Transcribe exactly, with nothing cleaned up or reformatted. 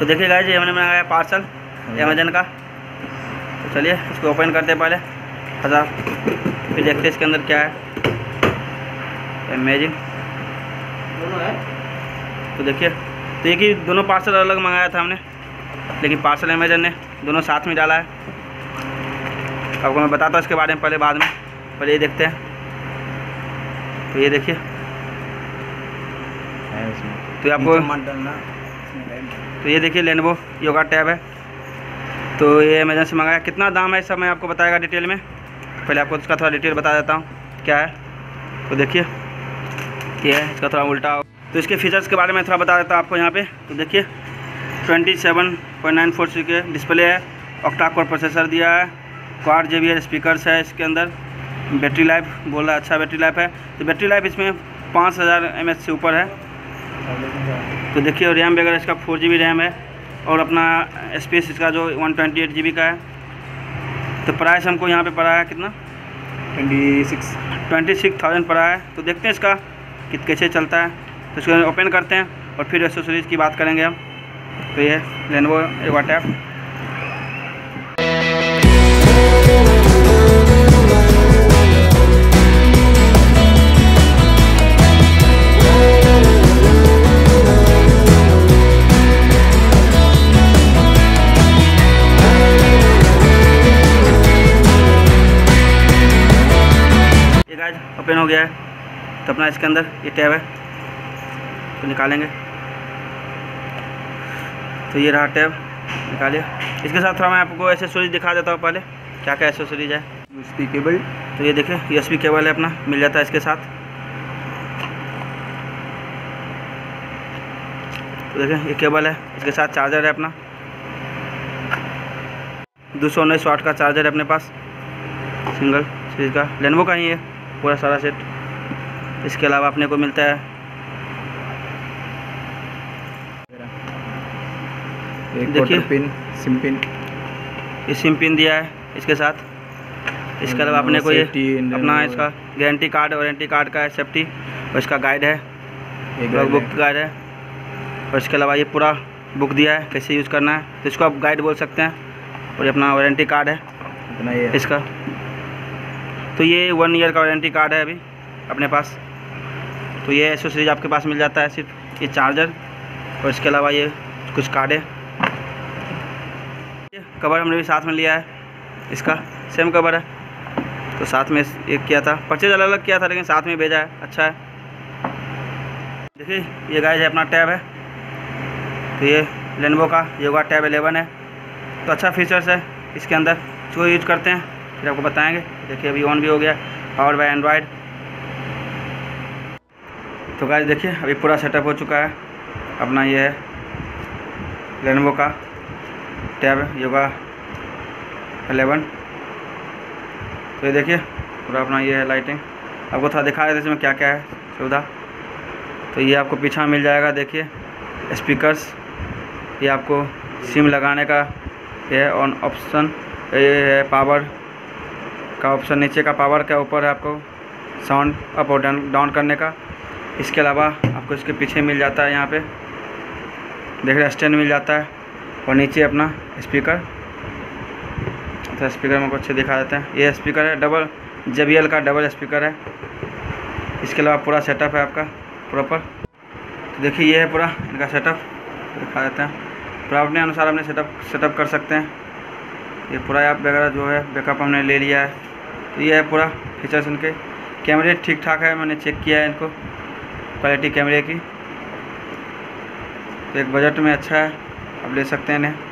तो देखिए गाइस ये हमने मंगाया पार्सल अमेजन का। तो चलिए इसको ओपन करते हैं पहले हज़ार, फिर देखते हैं इसके अंदर क्या है। अमेजिंग दोनों है। तो देखिए तो एक ही दोनों पार्सल अलग मंगाया था हमने, लेकिन पार्सल अमेजन ने दोनों साथ में डाला है। आपको मैं बताता हूँ इसके बारे में पहले, बाद में पहले ये देखते हैं। तो ये देखिए तो ये आपको तो ये देखिए लेनोवो योगा टैब है। तो ये अमेजन से मंगाया। कितना दाम है सब मैं आपको बताएगा डिटेल में। पहले आपको इसका थोड़ा डिटेल बता देता हूँ क्या है। तो देखिए ये है, इसका थोड़ा उल्टा हो। तो इसके फीचर्स के बारे में थोड़ा बता देता हूँ आपको यहाँ पे। तो देखिए twenty seven point nine four C के डिस्प्ले है, ऑक्टा कोर प्रोसेसर दिया है, quad J B L speakers है इसके अंदर, बैटरी लाइफ बोल रहा है अच्छा बैटरी लाइफ है। तो बैटरी लाइफ इसमें पाँच हज़ार एम एच से ऊपर है। तो देखिए रैम वगैरह इसका फोर जी बी रैम है, और अपना स्पेस इसका जो one twenty eight G B का है। तो प्राइस हमको यहाँ पे पड़ा है कितना, twenty six twenty six thousand पड़ा है। तो देखते हैं इसका कि कैसे चलता है। तो इसको ओपन करते हैं और फिर एक्सेसरीज़ की बात करेंगे हम। तो ये लेनोवो योगा टैब। ओपन हो गया है। तो अपना इसके अंदर ये टैब है, तो निकालेंगे। तो ये रहा टैब, निकालिए। इसके साथ थोड़ा मैं आपको एक्सेसरीज दिखा देता हूँ पहले क्या क्या एक्सेसरीज है। यूएसबी केबल, तो ये देखिए यूएसबी केबल है अपना, मिल जाता है इसके साथ। तो देखिए ये केबल है, इसके साथ चार्जर है अपना, दो सौ उन्नीस वाट का चार्जर है अपने पास, सिंगल सीरीज का, लेनोवो का ही है पूरा सारा सेट। इसके अलावा अपने को मिलता है देखिए पिन, सिम पिन, ये सिम पिन दिया है इसके साथ। इसके अलावा अपने को ये अपना इसका गारंटी कार्ड, वारंटी कार्ड का है, सेफ्टी, और इसका गाइड है, बुक गाइड है। और इसके अलावा ये पूरा बुक दिया है कैसे यूज़ करना है, तो इसको आप गाइड बोल सकते हैं। और ये अपना वारंटी कार्ड है इतना ये इसका। तो ये वन ईयर का वारंटी कार्ड है अभी अपने पास। तो ये एक्सेसरीज आपके पास मिल जाता है, सिर्फ ये चार्जर और इसके अलावा ये कुछ कार्ड है। कवर हमने भी साथ में लिया है, इसका सेम कवर है। तो साथ में एक किया था, परचेज अलग अलग किया था लेकिन साथ में भेजा है, अच्छा है। देखिए ये गाइस है अपना टैब है। तो ये लेनोवो का योगा टैब इलेवन है। तो अच्छा फीचर्स है इसके अंदर, इसको यूज करते हैं फिर आपको बताएंगे। देखिए अभी ऑन भी हो गया, पावर बाय एंड्रॉयड। तो गाइस देखिए अभी पूरा सेटअप हो चुका है अपना। ये है लेनोवो का टैब योगा इलेवन। तो ये देखिए पूरा अपना ये है लाइटिंग। आपको थोड़ा दिखा देते इसमें क्या क्या है सुविधा। तो ये आपको पीछा मिल जाएगा, देखिए स्पीकर्स, ये आपको सिम लगाने का ये है ऑन ऑप्शन, ये है पावर का ऑप्शन, नीचे का पावर का, ऊपर है आपको साउंड अप और डाउन डाउन करने का। इसके अलावा आपको इसके पीछे मिल जाता है यहाँ पे देख रहे स्टैंड मिल जाता है, और नीचे अपना स्पीकर। तो स्पीकर में कुछ दिखा देते हैं। ये स्पीकर है डबल जे बी एल का डबल स्पीकर है। इसके अलावा पूरा सेटअप है आपका प्रॉपर। तो देखिए ये है पूरा इनका सेटअप, दिखा देते हैं। पूरा अपने अनुसार अपने सेटअप सेटअप कर सकते हैं। ये पूरा ऐप वगैरह जो है बैकअप हमने ले लिया है। तो ये है पूरा फीचर्स इनके। कैमरे ठीक ठाक है, मैंने चेक किया है इनको, क्वालिटी कैमरे की। तो एक बजट में अच्छा है, आप ले सकते हैं इन्हें।